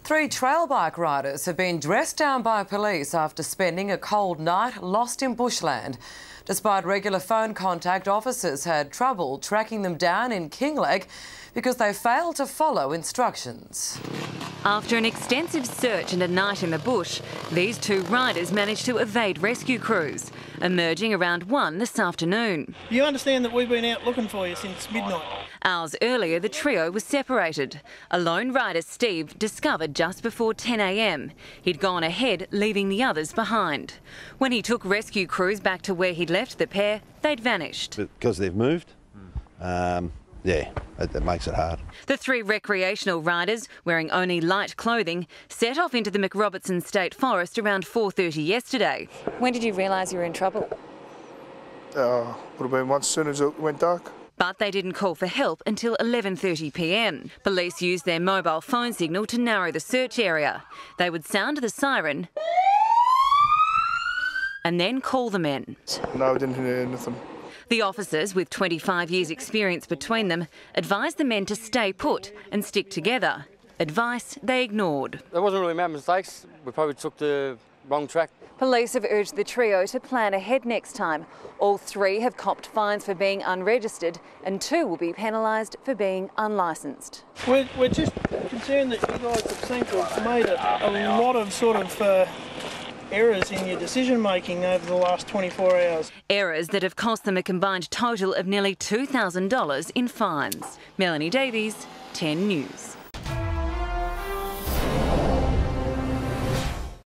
3 trail bike riders have been dressed down by police after spending a cold night lost in bushland. Despite regular phone contact, officers had trouble tracking them down in Kinglake because they failed to follow instructions. After an extensive search and a night in the bush, these 2 riders managed to evade rescue crews, emerging around 1 this afternoon. You understand that we've been out looking for you since midnight. Hours earlier, the trio was separated. A lone rider, Steve, discovered just before 10 a.m. He'd gone ahead, leaving the others behind. When he took rescue crews back to where he'd left the pair, they'd vanished. Because they've moved, yeah, that makes it hard. The 3 recreational riders, wearing only light clothing, set off into the McRobertson State Forest around 4:30 yesterday. When did you realise you were in trouble? Would have been once as soon as it went dark. But they didn't call for help until 11:30 p.m. Police used their mobile phone signal to narrow the search area. They would sound the siren and then call the men. No, I didn't hear anything. The officers, with 25 years' experience between them, advised the men to stay put and stick together. Advice they ignored. There wasn't really many mistakes. We probably took the wrong track. Police have urged the trio to plan ahead next time. All 3 have copped fines for being unregistered and 2 will be penalised for being unlicensed. We're just concerned that you guys have seemed to have made a lot of errors in your decision making over the last 24 hours. Errors that have cost them a combined total of nearly $2,000 in fines. Melanie Davies, 10 News.